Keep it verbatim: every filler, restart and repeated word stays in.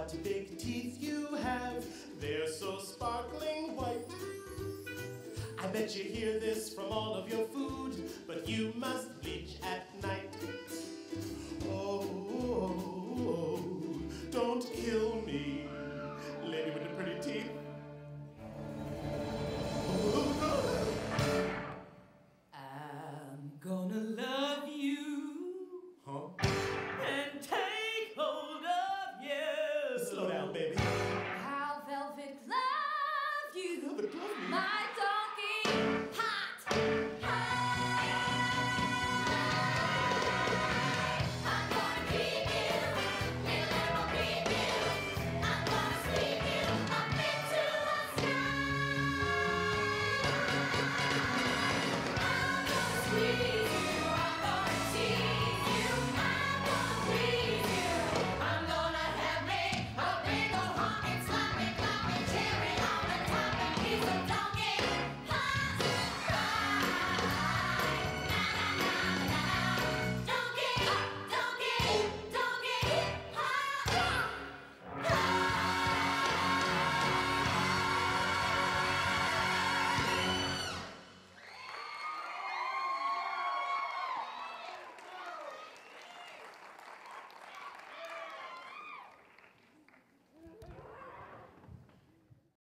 what big teeth you have. They're so sparkling white. I bet you hear this from all of your food, but you must bleach at night. Oh, oh, oh, don't kill me, lady with the pretty teeth. I'm gonna love you, Huh? and take hold of you. Slow down, baby. How velvet love you, Velvet love me? my